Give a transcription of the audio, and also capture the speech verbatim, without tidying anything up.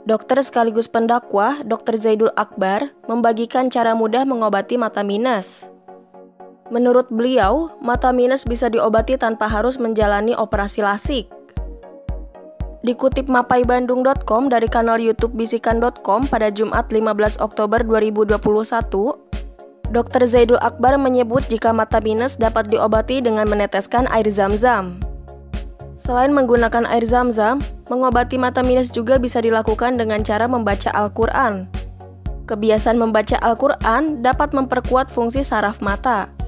Dokter sekaligus pendakwah, dokter Zaidul Akbar, membagikan cara mudah mengobati mata minus. Menurut beliau, mata minus bisa diobati tanpa harus menjalani operasi lasik. Dikutip mapai bandung dot com dari kanal YouTube bisikan dot com pada Jumat lima belas Oktober dua ribu dua puluh satu, dokter Zaidul Akbar menyebut jika mata minus dapat diobati dengan meneteskan air zam-zam. Selain menggunakan air zam-zam, mengobati mata minus juga bisa dilakukan dengan cara membaca Al-Quran. Kebiasaan membaca Al-Quran dapat memperkuat fungsi saraf mata.